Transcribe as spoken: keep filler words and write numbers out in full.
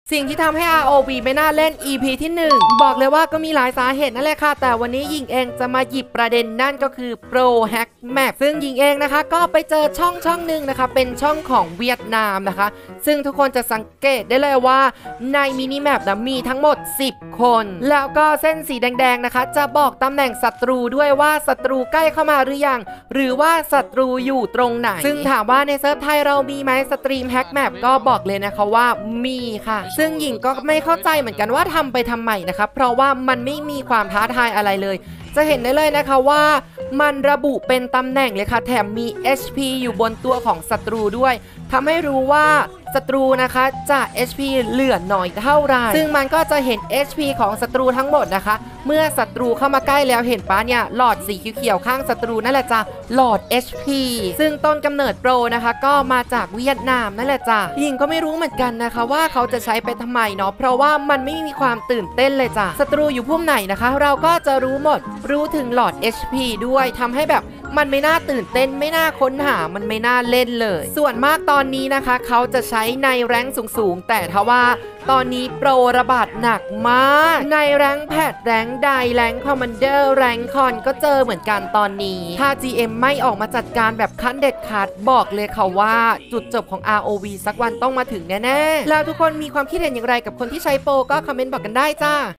สิ่งที่ทำให้ อาร์ โอ วี ไม่น่าเล่น อี พี ที่ หนึ่ง บอกเลยว่าก็มีหลายสาเหตุนั่นแหละค่ะแต่วันนี้หญิงเองจะมาหยิบประเด็นนั่นก็คือ Pro Hack Map ซึ่งหญิงเองนะคะก็ไปเจอช่องช่องหนึ่งนะคะเป็นช่องของเวียดนามนะคะซึ่งทุกคนจะสังเกตได้เลยว่าในมินิแมปนะมีทั้งหมดสิบคนแล้วก็เส้นสีแดงๆนะคะจะบอกตำแหน่งศัตรูด้วยว่าศัตรูใกล้เข้ามาหรือยังหรือว่าศัตรูอยู่ตรงไหนซึ่งถามว่าในเซิร์ฟไทยเรามีไหมสตรีมแฮกแมปก็บอกเลยนะคะว่ามีค่ะซึ่งหญิงก็ไม่เข้าใจเหมือนกันว่าทำไปทำไมนะคะเพราะว่ามันไม่มีความท้าทายอะไรเลยจะเห็นได้เลยนะคะว่ามันระบุเป็นตำแหน่งเลยค่ะแถมมี เอช พี อยู่บนตัวของศัตรูด้วยทำให้รู้ว่าศัตรูนะคะจะ เอช พี เหลือน้อยเท่าไหร่ซึ่งมันก็จะเห็น เอช พี ของศัตรูทั้งหมดนะคะเมื่อศัตรูเข้ามาใกล้แล้วเห็นป้าเนี่ยหลอดสีเขียวๆข้างศัตรูนั่นแหละจ้ะหลอด เอช พี ซึ่งต้นกำเนิดโปรนะคะก็มาจากเวียดนามนั่นแหละจ้ะหญิงก็ไม่รู้เหมือนกันนะคะว่าเขาจะใช้ไปทำไมเนาะเพราะว่ามันไม่มีความตื่นเต้นเลยจ้ะศัตรูอยู่พุ่มไหนนะคะเราก็จะรู้หมดรู้ถึงหลอด เอช พี ด้วยทำให้แบบมันไม่น่าตื่นเต้นไม่น่าค้นหามันไม่น่าเล่นเลยส่วนมากตอนนี้นะคะเขาจะใช้ในแรงสูงๆแต่ทว่าตอนนี้โปรระบาดหนักมากในแรงแพดแรงไดแรงคอมมานเดอร์แรงคอนก็เจอเหมือนกันตอนนี้ถ้า จี เอ็ม ไม่ออกมาจัดการแบบขั้นเด็ดขาดบอกเลยค่ะว่าจุดจบของ อาร์ โอ วี สักวันต้องมาถึงแน่ๆแล้วทุกคนมีความคิดเห็นอย่างไรกับคนที่ใช้โปรก็คอมเมนต์บอกกันได้จ้า